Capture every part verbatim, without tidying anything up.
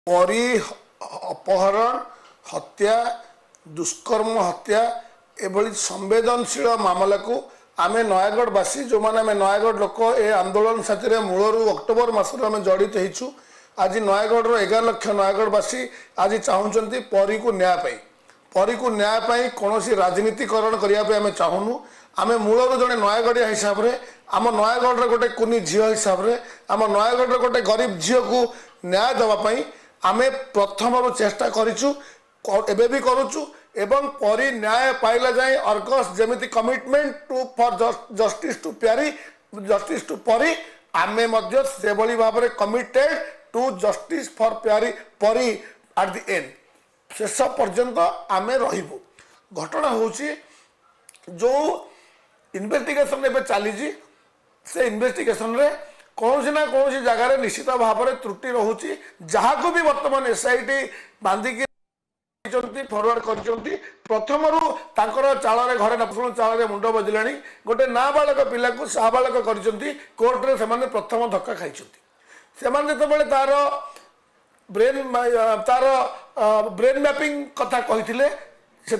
परी अपहरण हत्या दुष्कर्म हत्या एभली संवेदनशील मामला को आम नयगढ़वासी जो मैंने आम नयगढ़ लोक ए आंदोलन साथी मूलर अक्टोबर मसर आम जड़ित होइछु। आज नयगढ़ एगार लक्ष नयगढ़वासी आज चाहते परी को न्याय परी को न्याय कौन राजनीतिकरण करने आम चाहूनु। आम मूलर जड़े नयगढ़िया हिसाब से आम नयगढ़ गोटे कुनी झील हिसाब से आम नयगढ़ गोटे गरीब झील को न्याय देवाई आम प्रथम चेष्टा करूँ एवं भी करुचु एवं परी न्याय पाइला जाए अर्गस जमी commitment to for justice to Pyari justice to Pari आमे मध्य से भाव में कमिटेड टू जस्टिस फॉर प्यारी परी एट द एंड शेष पर्यंत आमे रहिबु। घटना होची जो इन्वेस्टिगेशन एवं चली से इन्वेस्टिगेशन रे कौन ना कौन जगार निश्चित भाव में त्रुटि रोचे जहाँ को भी बर्तमान एसआईटी बांधिकी फरवर्ड कर प्रथम चाल घरे नपुण चाल मुंड बजिला गोटे नाबालक पिला को साबालक कर कोर्टे से प्रथम धक्का खाई से तार ब्रेन तार ब्रेन मैपिंग कथा कही से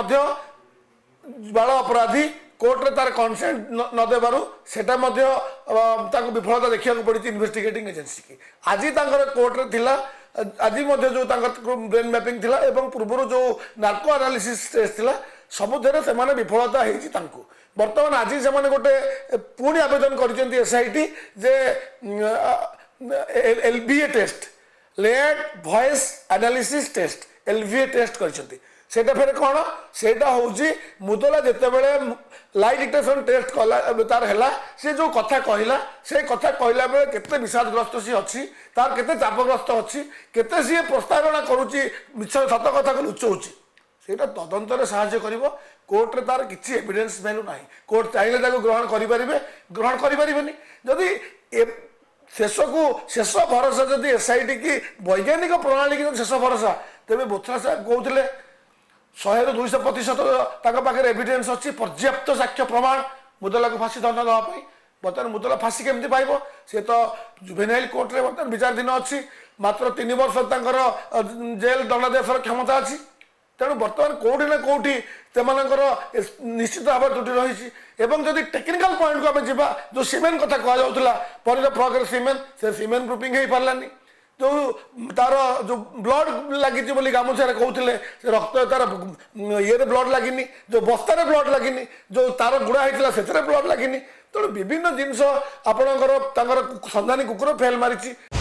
बाल अपराधी कोर्टे तार कनसेंट न देबारु सेटा मध्य विफलता देखा पड़ी इन्वेस्टिगेटिंग एजेंसी की आज कोर्टे थिला आज जो ब्रेन मैपिंग थिला एवं पूर्व जो नार्को एनालिसिस टेस्ट थिला सबुधे से विफलता होती बर्तमान आज से गोटे पुणी आवेदन कर एसआईटी जे LVA test layered voice analysis test LVA test कर सेटा फिर कौन सेटा हूँ मुदला जिते बड़े लाई डिटेक्शन टेस्ट कला तार है सी जो कथा कहला से कथा कहला बेले केते विषादग्रस्त सी अच्छी तार केते चापग्रस्त अच्छी केते सी प्रस्तावना करुच्ची मिछ सत कथा को लुचाऊँच सेटा तदंतर साहाय्य करिवो कोर्ट रे तार किसी एविडेंस वैल्यू ना कोर्ट चाहिए ग्रहण करें ग्रहण करें जदि शेष को शेष भरोसा जदि एसआईटी की वैज्ञानिक प्रणाली की शेष भरोसा तेज बोथरा साहब कहते शहे रु दुईश प्रतिशत पाखे एविडेंस अच्छी पर्याप्त साक्ष्य प्रमाण मुदला को फांसी दंड देवाई बर्तमान मुदला फांसी केमती पाइब सी तो जुवेनाइल कोर्ट रे बर्तमान विचार दिन अच्छी मात्र तीन वर्ष जेल दंडादेश क्षमता अच्छी तेणु बर्तमान कौटी ना कौटी से निश्चित भाव त्रुटि रही जदि टेक्निकल पॉइंट को आम जा जो सीमेंट कथा कहला पर फ्रक सीमेंट से सीमेंट प्रूफिंग हो पारानी जो तार जो ब्लड लगी गामुछार कहते रक्त तार ये ब्लड लगिनी जो बस्तार ब्लड लगिनी जो तार गुड़ा होता से ब्लड लगिनी तेणु विभिन्न जिनस आपणकर सन्धानी कुकुर फेल मारी।